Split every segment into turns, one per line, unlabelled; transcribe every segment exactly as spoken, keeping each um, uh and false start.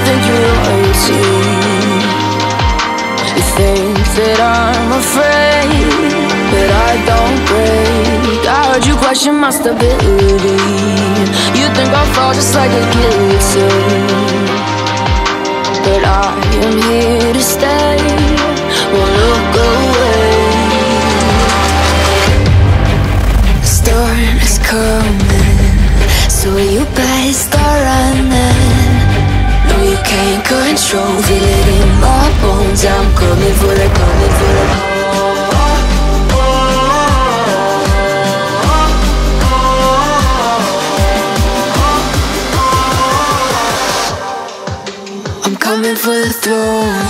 think you're royalty. You think that I'm afraid, but I don't break. I heard you question my stability. You think I'll fall just like a guillotine, but I am here to stay. Won't look away. The storm is coming, so you better start running. No, you can't control, feel it in my bones. I'm coming for the, coming for the. I'm coming for the throne.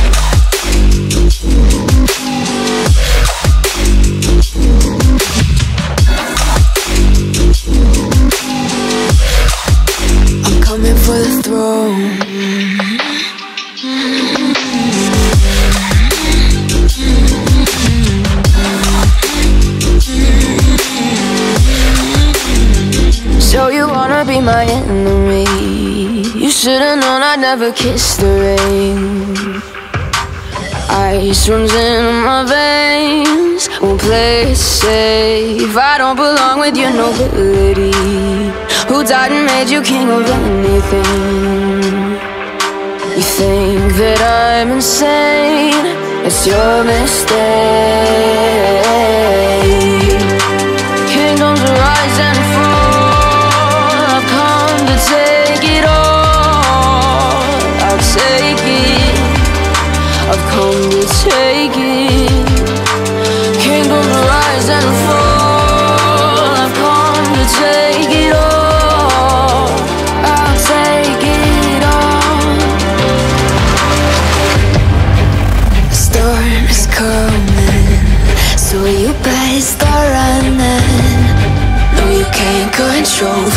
I'm coming for the throne. So you wanna be my enemy? You should've known I'd never kiss the rain. Ice runs in my veins, won't play it safe. I don't belong with your nobility. Who died and made you king of anything? You think that I'm insane? It's your mistake. Kingdoms rise and fall, I've come to take it all. I'll take it, I've come to take it. Kingdoms rise and fall, I've come to take it all. I'll take it all. The storm is coming, so you better start running. No, you can't control,